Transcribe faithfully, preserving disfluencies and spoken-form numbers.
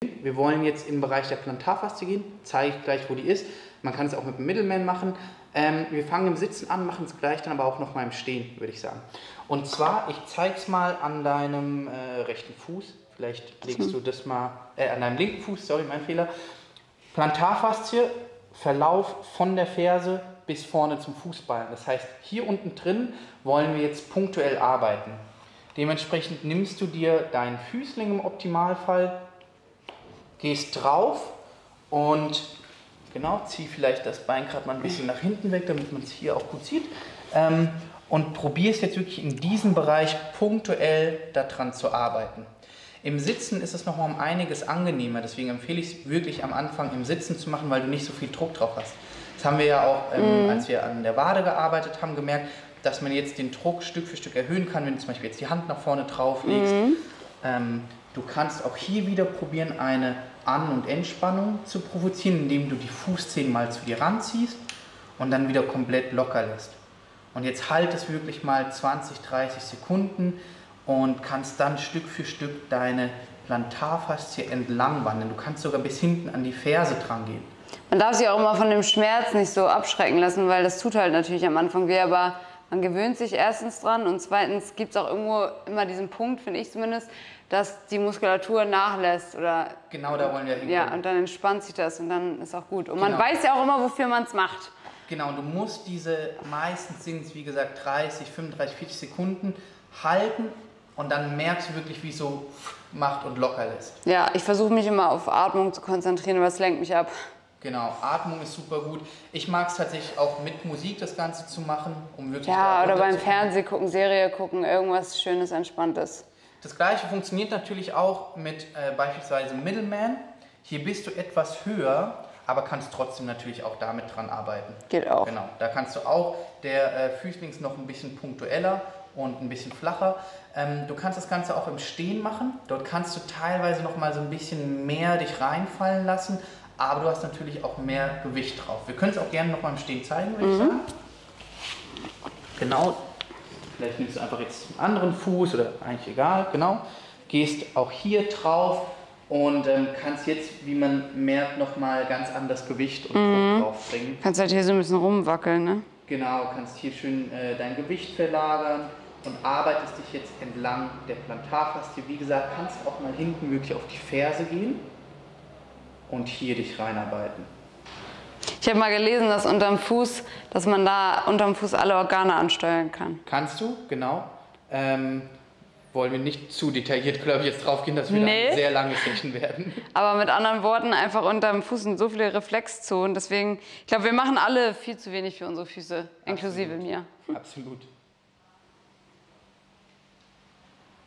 Wir wollen jetzt im Bereich der Plantarfaszie gehen, zeige ich gleich, wo die ist. Man kann es auch mit dem Middleman machen. Ähm, wir fangen im Sitzen an, machen es gleich dann aber auch noch mal im Stehen, würde ich sagen. Und zwar, ich zeige es mal an deinem äh, rechten Fuß. Vielleicht legst du das mal, äh, an deinem linken Fuß, sorry, mein Fehler. Plantarfaszie, Verlauf von der Ferse bis vorne zum Fußballen. Das heißt, hier unten drin wollen wir jetzt punktuell arbeiten. Dementsprechend nimmst du dir deinen Füßling im Optimalfall, gehst drauf und genau, zieh vielleicht das Bein gerade mal ein bisschen nach hinten weg, damit man es hier auch gut sieht. Ähm, und probierst jetzt wirklich in diesem Bereich punktuell daran zu arbeiten. Im Sitzen ist es nochmal um einiges angenehmer, deswegen empfehle ich es wirklich am Anfang im Sitzen zu machen, weil du nicht so viel Druck drauf hast. Das haben wir ja auch, ähm, mm. als wir an der Wade gearbeitet haben, gemerkt, dass man jetzt den Druck Stück für Stück erhöhen kann, wenn du zum Beispiel jetzt die Hand nach vorne drauf legst. Mm. Ähm, du kannst auch hier wieder probieren, eine An- und Entspannung zu provozieren, indem du die Fußzehen mal zu dir ranziehst und dann wieder komplett locker lässt. Und jetzt halt es wirklich mal zwanzig, dreißig Sekunden und kannst dann Stück für Stück deine Plantarfaszie entlang wandern. Du kannst sogar bis hinten an die Ferse dran gehen. Man darf sich auch immer von dem Schmerz nicht so abschrecken lassen, weil das tut halt natürlich am Anfang weh, aber man gewöhnt sich erstens dran und zweitens gibt es auch irgendwo immer diesen Punkt, finde ich zumindest, dass die Muskulatur nachlässt. Oder genau, da wollen wir hinkommen. Ja, und dann entspannt sich das und dann ist auch gut. Und man genau. weiß ja auch immer, wofür man es macht. Genau, du musst diese, meistens sind es wie gesagt dreißig, fünfunddreißig, vierzig Sekunden halten und dann merkst du wirklich, wie es so macht und locker lässt. Ja, ich versuche mich immer auf Atmung zu konzentrieren, aber es lenkt mich ab. Genau, Atmung ist super gut. Ich mag es tatsächlich auch mit Musik das Ganze zu machen, um wirklich... Ja, oder beim Fernsehen gucken, Serie gucken, irgendwas Schönes, Entspanntes. Das Gleiche funktioniert natürlich auch mit äh, beispielsweise Middleman. Hier bist du etwas höher, aber kannst trotzdem natürlich auch damit dran arbeiten. Geht auch. Genau, da kannst du auch, der äh, Füßlings noch ein bisschen punktueller und ein bisschen flacher. Ähm, du kannst das Ganze auch im Stehen machen. Dort kannst du teilweise noch mal so ein bisschen mehr dich reinfallen lassen, aber du hast natürlich auch mehr Gewicht drauf. Wir können es auch gerne noch mal im Stehen zeigen, würde mhm. ich sagen. Genau. Vielleicht nimmst du einfach jetzt einen anderen Fuß oder eigentlich egal, genau. Gehst auch hier drauf und ähm, kannst jetzt, wie man merkt, nochmal ganz anders Gewicht und mhm. Druck drauf bringen. Kannst halt hier so ein bisschen rumwackeln, ne? Genau, kannst hier schön äh, dein Gewicht verlagern und arbeitest dich jetzt entlang der Plantarfaszie. Wie gesagt, kannst auch mal hinten wirklich auf die Ferse gehen und hier dich reinarbeiten. Ich habe mal gelesen, dass unterm Fuß, dass man da unterm Fuß alle Organe ansteuern kann. Kannst du, genau. Ähm, wollen wir nicht zu detailliert, glaube ich, jetzt drauf gehen, dass wir nee. eine sehr lange Session werden. Aber mit anderen Worten, einfach unterm Fuß sind so viele Reflexzonen. Deswegen, ich glaube, wir machen alle viel zu wenig für unsere Füße, inklusive Absolut. mir. Absolut.